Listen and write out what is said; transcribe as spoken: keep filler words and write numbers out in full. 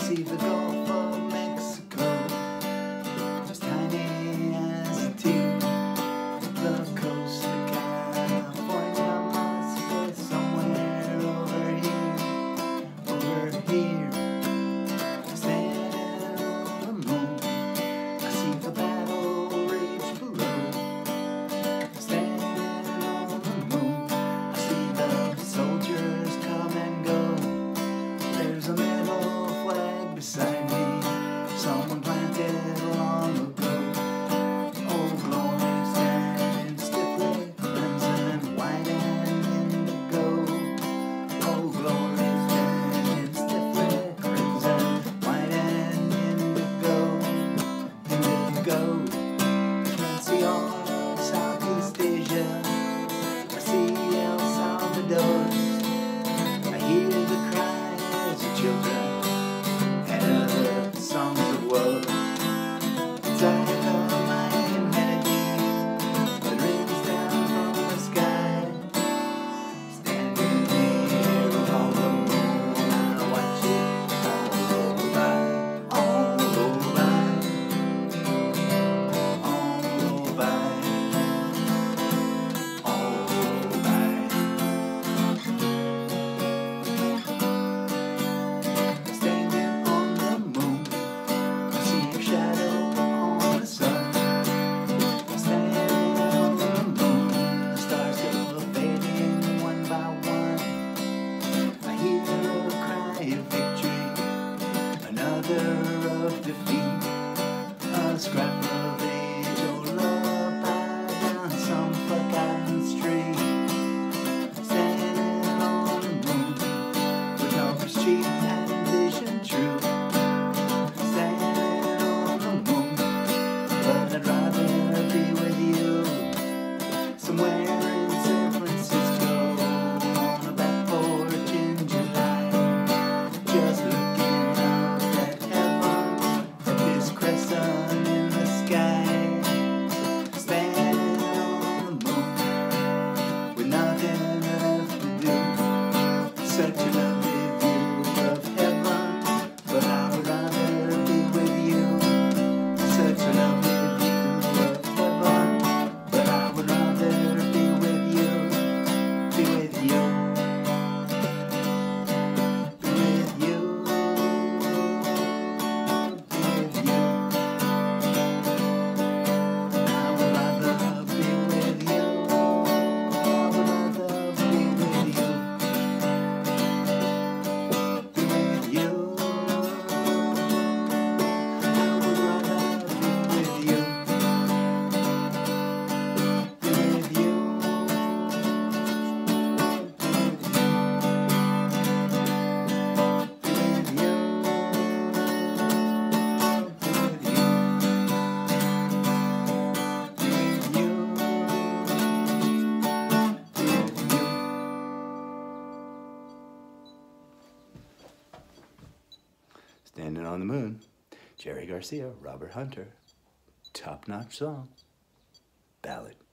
see the Gulf of Mexico, as tiny as a tea. The coast of California must be somewhere over here, over here. Standing on the moon, I see the battle rage below. Standing on the moon, I see the soldiers come and go. There's a metal flag beside me, someone planted long ago. Oh, glory, standing stiffly, crimson, white, and indigo. Oh, glory, standing stiffly, crimson, white, and indigo. Indigo. Can't see all Southeast Asia. I see El Salvador. I hear the cries of children and other songs of woe. It's all my humanity that rings down from the sky. Standing there all alone, I watch it all go by, all go by, all go by, all go by. Standing on the moon, I see your shadow on the sun. Standing on the moon, the stars go fading one by one. I hear a cry of victory, another of defeat, a scrap of age-old lullaby down some forgotten street. Standing on the moon, with numbers cheap and vision true. Standing on the moon, but I'd rather be with you somewhere in San Francisco on a back porch in July, just looking up at heaven, at this crescent in the sky. Standing on the moon with nothing left to do, such a lovely view of heaven, but I would rather be with you. Such a lovely view of heaven, but I would rather be with you. Be with you. Be with you. Be with you. I would rather be with you. I would rather be with you. Be with you. I would rather be with you. Be with you. Be with you. Standing on the Moon, Jerry Garcia, Robert Hunter. Top-notch song. Ballad.